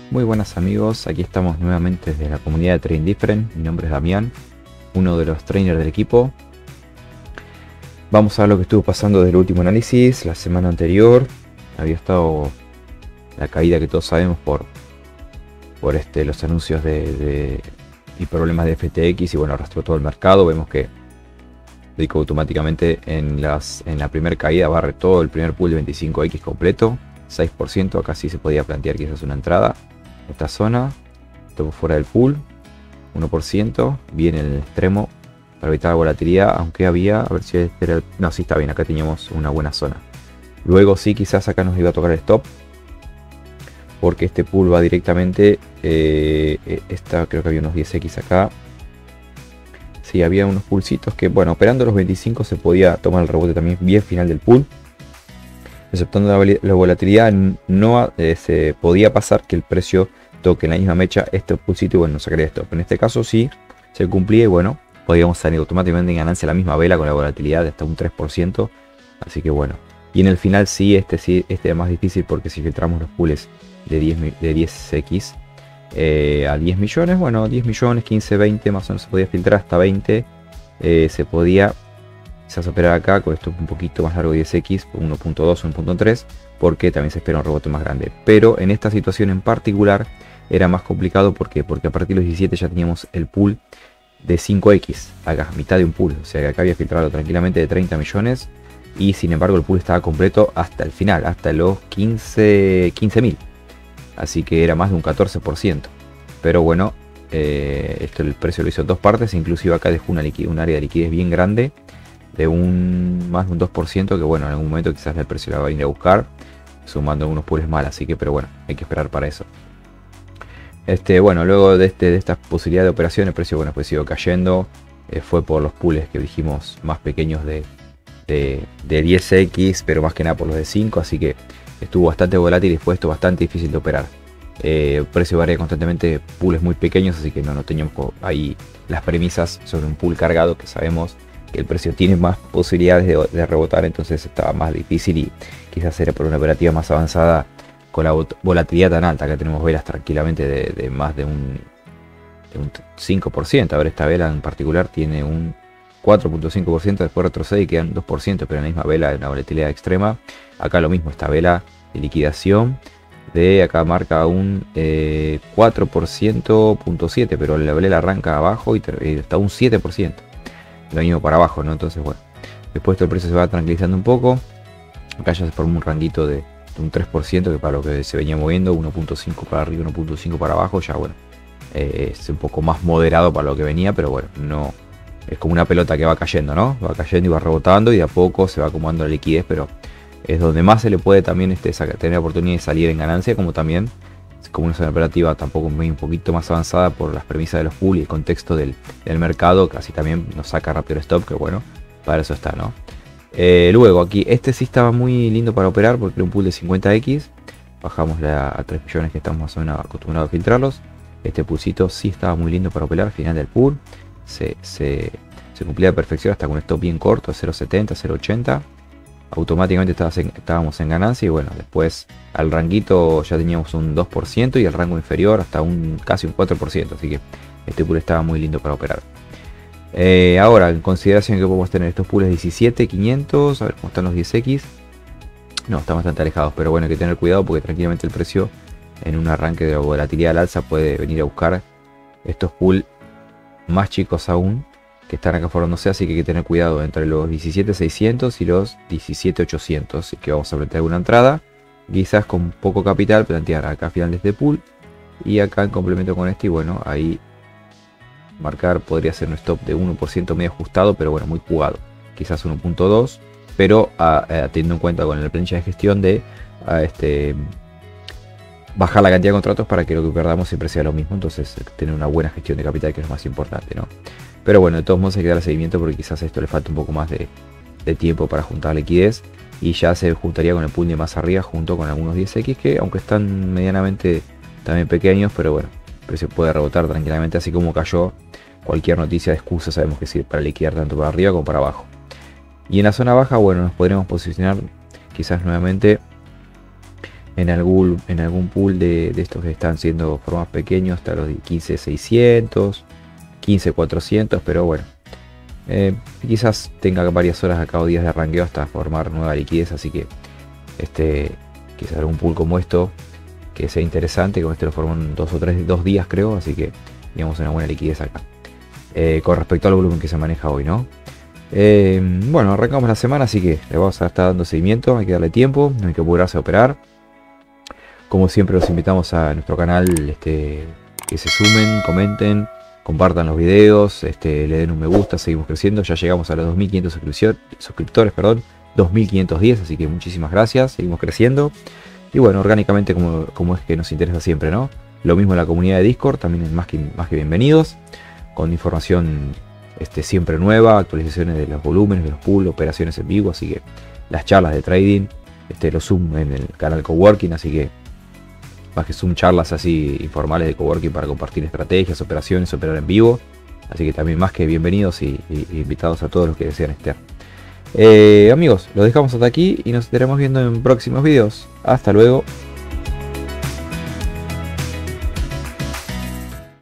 Muy buenas amigos, aquí estamos nuevamente desde la comunidad de Trading Different. Mi nombre es Damián, uno de los trainers del equipo. Vamos a ver lo que estuvo pasando desde el último análisis. La semana anterior había estado la caída que todos sabemos por los anuncios y problemas de FTX, y bueno, arrastró todo el mercado. Vemos que Rico automáticamente en la primera caída barre todo el primer pool de 25X completo, 6%. Acá sí se podía plantear quizás una entrada. Esta zona, todo fuera del pool, 1%, bien en el extremo para evitar la volatilidad, aunque había, a ver si este era no, sí está bien, acá teníamos una buena zona. Luego sí, quizás acá nos iba a tocar el stop, porque este pool va directamente, creo que había unos 10X acá. Sí, había unos pulsitos que, bueno, operando los 25 se podía tomar el rebote también bien final del pool. Aceptando la volatilidad, no se podía pasar que el precio toque en la misma mecha este pulsito y bueno, sacaría esto. En este caso sí se cumplía y bueno, podíamos salir automáticamente en ganancia la misma vela con la volatilidad de hasta un 3%. Así que bueno, y en el final sí es más difícil, porque si filtramos los pools de 10X a 10 millones, bueno, 10 millones, 15, 20 más o menos se podía filtrar, hasta 20 se podía quizás operar acá con esto un poquito más largo, 10X, 1.2, 1.3, porque también se espera un rebote más grande. Pero en esta situación en particular era más complicado. ¿Por qué? Porque a partir de los 17 ya teníamos el pool de 5X, acá, mitad de un pool. O sea que acá había filtrado tranquilamente de 30 millones y sin embargo el pool estaba completo hasta el final, hasta los 15.000. Así que era más de un 14%. Pero bueno, esto el precio lo hizo en dos partes, inclusive acá dejó un área de liquidez bien grande, de más de un 2%, que bueno, en algún momento quizás el precio la va a ir a buscar, sumando algunos pools mal, así que, pero bueno, hay que esperar para eso. Bueno, luego de esta posibilidad de operación, el precio, bueno, pues siguió cayendo, fue por los pools que dijimos más pequeños de 10X, pero más que nada por los de 5, así que estuvo bastante volátil y fue esto bastante difícil de operar. El precio varía constantemente, pools muy pequeños, así que no teníamos ahí las premisas sobre un pool cargado, que sabemos que el precio tiene más posibilidades de rebotar, entonces estaba más difícil y quizás era por una operativa más avanzada con la volatilidad tan alta. Acá tenemos velas tranquilamente de más de un 5%. A ver, esta vela en particular tiene un 4.5%, después retrocede y quedan 2%, pero en la misma vela de una volatilidad extrema. Acá lo mismo, esta vela de liquidación acá marca un 4.7%, pero la vela arranca abajo y está un 7%. Lo mismo para abajo, ¿no? Entonces, bueno, después el precio se va tranquilizando un poco. Acá ya se forma un ranguito de un 3%, que para lo que se venía moviendo, 1.5 para arriba, 1.5 para abajo, ya bueno, es un poco más moderado para lo que venía, pero bueno, no es como una pelota que va cayendo, ¿no? Va cayendo y va rebotando y de a poco se va acumulando la liquidez, pero es donde más se le puede también tener la oportunidad de salir en ganancia, como también como una zona operativa tampoco un poquito más avanzada por las premisas de los pools y el contexto del mercado, casi también nos saca rápido el stop, que bueno, para eso está, ¿no? Luego aquí, sí estaba muy lindo para operar porque era un pool de 50X, bajamos a 3 millones que estamos más o menos acostumbrados a filtrarlos. Este poolcito sí estaba muy lindo para operar, final del pool, se cumplía a perfección hasta con un stop bien corto, 0.70, 0.80. Automáticamente estábamos en ganancia y bueno, después al ranguito ya teníamos un 2% y al rango inferior hasta casi un 4%, así que este pool estaba muy lindo para operar. Ahora, en consideración que podemos tener estos pools 17, 500, a ver cómo están los 10X. No, están bastante alejados, pero bueno, hay que tener cuidado porque tranquilamente el precio en un arranque de volatilidad al alza puede venir a buscar estos pools más chicos aún, que están acá formándose, así que hay que tener cuidado entre los 17.600 y los 17.800. Así que vamos a plantear una entrada, quizás con poco capital, plantear acá final de este pool y acá en complemento con este, y bueno, ahí marcar podría ser un stop de 1% medio ajustado, pero bueno, muy jugado, quizás 1.2, pero teniendo en cuenta con la plancha de gestión de bajar la cantidad de contratos para que lo que perdamos siempre sea lo mismo, entonces tener una buena gestión de capital, que es lo más importante, ¿no? Pero bueno, de todos modos hay que dar seguimiento porque quizás a esto le falta un poco más de tiempo para juntar liquidez y ya se juntaría con el pool de más arriba junto con algunos 10X que aunque están medianamente también pequeños, pero bueno, el precio puede rebotar tranquilamente, así como cayó. Cualquier noticia de excusa sabemos que sirve para liquidar tanto para arriba como para abajo. Y en la zona baja, bueno, nos podremos posicionar quizás nuevamente en algún pool de estos que están siendo formados pequeños hasta los 15.600, 15.400, pero bueno, quizás tenga varias horas a cabo días de arranqueo hasta formar nueva liquidez, así que quizás algún pool como esto que sea interesante, como este lo formó en 2 días creo, así que digamos una buena liquidez acá. Con respecto al volumen que se maneja hoy, ¿no? Bueno, arrancamos la semana, así que le vamos a estar dando seguimiento, hay que darle tiempo, no hay que apurarse a operar. Como siempre los invitamos a nuestro canal, que se sumen, comenten, compartan los videos, le den un me gusta, seguimos creciendo, ya llegamos a los 2500 suscriptores, perdón, 2510, así que muchísimas gracias, seguimos creciendo. Y bueno, orgánicamente como es que nos interesa siempre, ¿no? Lo mismo en la comunidad de Discord, también es más que bienvenidos, con información siempre nueva, actualizaciones de los volúmenes, de los pools, operaciones en vivo, así que las charlas de trading, los Zoom en el canal Coworking, así que más que Zoom, charlas así informales de coworking para compartir estrategias, operaciones, operar en vivo. Así que también más que bienvenidos y invitados a todos los que desean estar. Amigos, los dejamos hasta aquí y nos estaremos viendo en próximos videos. Hasta luego.